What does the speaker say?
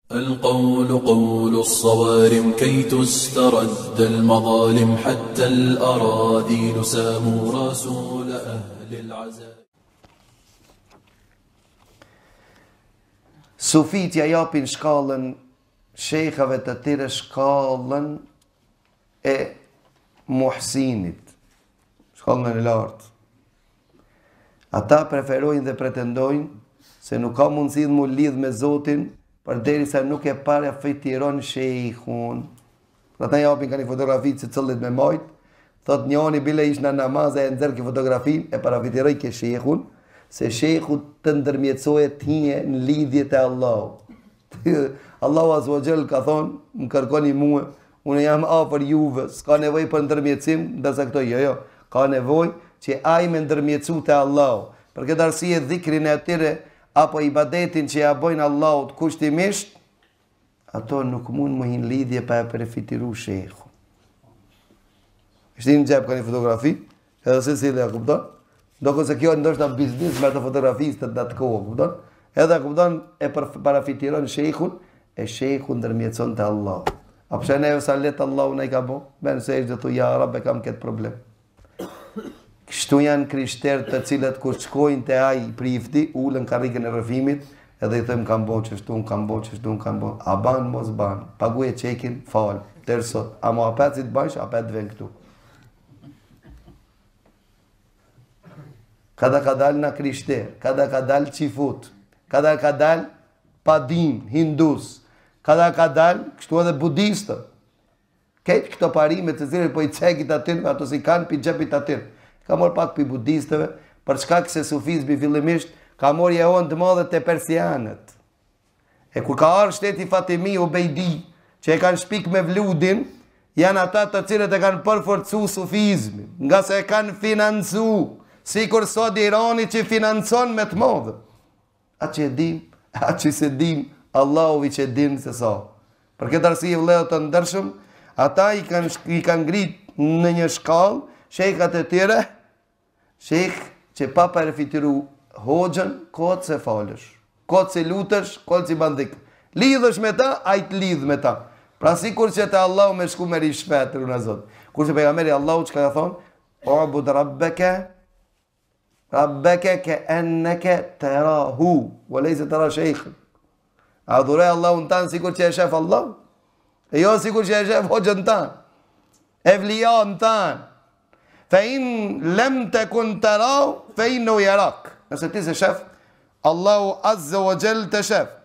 القول قول الصوارم كي تسترد المظالم حتى الأراذيل ساموا رسول أهل العزاء. Sufitja japin shkallën shejkhave të tyre, shkallën e muhsinit, shkallën e lartë. Ata preferojnë dhe pretendojnë se nuk ka mundësi të mu lidh me Zotin përderisa nuk e parafitiron shejkhun. Ata japin ka një fotografi që cëllit me majt, thot njani bile ish në namaz e nxerr ki fotografin e parafitiroj ke shejkhun, se shejkhut të ndërmjetësohet hije në lidhje të Allahu. Allahu Azza wa Jall ka thonë, më kërkoni mua, unë jam afër juve, s'ka nevojë për ndërmjetësim, ndërsa këto jo, ka nevojë që ai me ndërmjetësu të Allahu. Për këtë arsye dhikrin e atyre apo ibadetin që ja bojnë Allahut kushtimisht, ato nuk mund më hin lidhje pa e përfitiru shejkhun. Ishte në gjep ka një fotografi, edhe se si dhe e kupton, doko se kjo ndoshta biznis me të fotografistët në atë kohë, kupton? Edhe kupton e parafitiron shejkhun, e shejkhun ndërmjetëson të Allah. A përshë neve sa letë Allahu ne i ka bo? Ben se ishte thu, ja Rabbe kam këtë problem. Kështu janë krishterë të cilët kur shkojnë të aj prifti, ullën karrikën e rëfimit, edhe i thëmë kam bo qështu, kam bo qështu, kam bo. A banë, mos banë, paguje qekin, falë, tërsot. A mo apet si të bajsh, apet ven këtu. Kada ka dal në krishter, kada ka dal qifut, kada ka dal padin, hindus, kada ka dal kështu edhe budistë. Keq këto parime të zirë po i cekit atyre, ato si kanë pi gjepit atyre. Ka morë pak pi budistëve, për shkak se sufizmi fillimisht ka morë jehon të madhe të persianët. E kur ka arë shteti Fatimi u Bejdi, që e kanë shpik me vludin, janë ata të cilët e kanë përforcu sufizmi, nga se e kanë financu, si kur sot Irani që financon me të modë. A që e dim, a që se dim, Allahu i që dim se sa. Për këtë arsye vëllezër të ndershëm, ata i kanë ngrit në një shkallë, shejkat e tyre, shejk që pa përfitiru hoxhën, kotë se falësh, kotë se lutesh, kotë si bandik. Lidhësh me ta, a i të lidhë me ta. Pra si kur që të Allahu me shku me rishpetër unë a Zotë. Kur që pejgamberi Allahu që ka thonë, ubud rabbeke ke enneke terahu, wa lejse tera shejkhën. Adhurej Allahun tanë sikur që e shef Allah, e jo sikur që e shef hoxhën tanë, evlijan tanë. Fe in lem të kun terahu, fe in në ujarak. Nëse ti se shef, Allahu Azza wa Jall të shef.